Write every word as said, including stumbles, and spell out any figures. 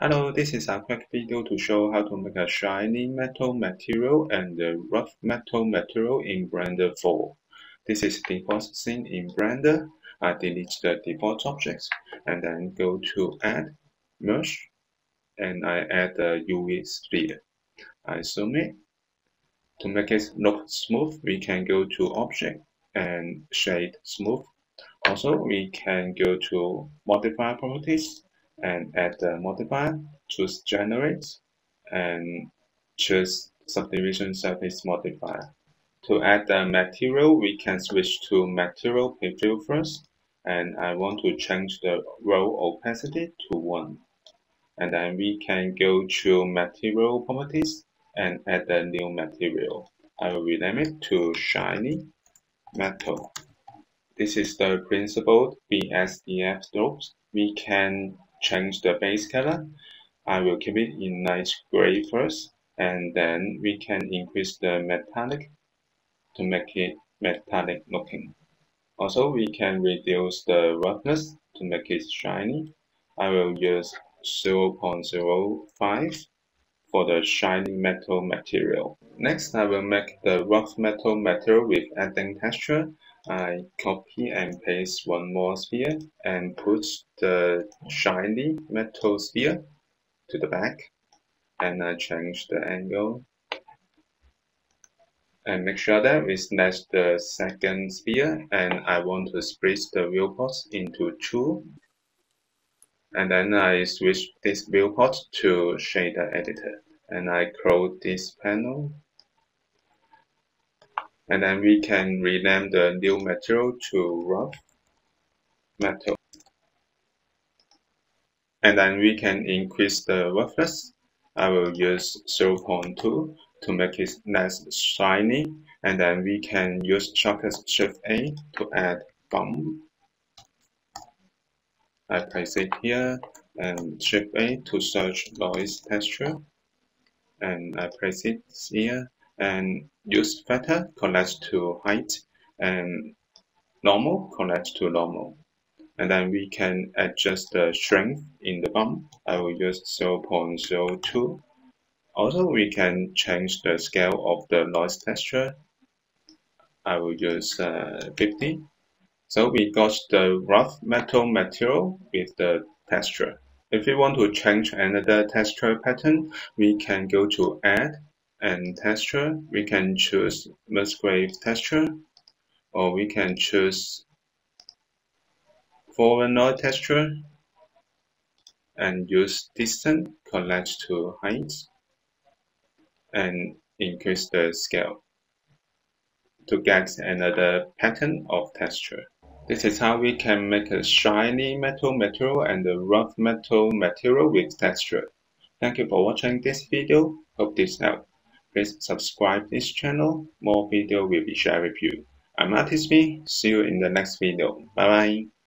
Hello, this is a quick video to show how to make a shiny metal material and a rough metal material in Blender four. This is the default scene in Blender. I delete the default objects and then go to Add, Merge, and I add the U V sphere. I zoom it. To make it look smooth, we can go to Object and Shade Smooth. Also, we can go to Modify Properties and add the modifier, choose Generate, and choose Subdivision Surface Modifier. To add the material, we can switch to Material Preview first, and I want to change the roll opacity to one. And then we can go to Material Properties and add a new material. I will rename it to Shiny Metal. This is the principal B S D F strokes. We can change the base color. I will keep it in light gray first, and then we can increase the metallic to make it metallic looking. Also, we can reduce the roughness to make it shiny. I will use zero point zero five for the shiny metal material. Next, I will make the rough metal material with adding texture. I copy and paste one more sphere and put the shiny metal sphere to the back, and I change the angle and make sure that we select the second sphere, and I want to split the viewports into two, and then I switch this viewport to shader editor and I close this panel. And then we can rename the new material to rough metal. And then we can increase the roughness. I will use zero point two to make it less shiny. And then we can use shortcut Shift A to add bump. I place it here and Shift A to search noise texture. And I place it here and use feather collect to height and normal collect to normal. And then we can adjust the strength in the bump. I will use zero point zero two. Also, we can change the scale of the noise texture. I will use uh, fifty. So we got the rough metal material with the texture. If we want to change another texture pattern, we can go to Add and Texture. We can choose Musgrave texture, or we can choose Voronoi texture and use distance collect to height and increase the scale to get another pattern of texture. This is how we can make a shiny metal material and a rough metal material with texture. Thank you for watching this video. Hope this helped. Please subscribe this channel. More video will be shared with you. I'm Artist V. See you in the next video. Bye bye.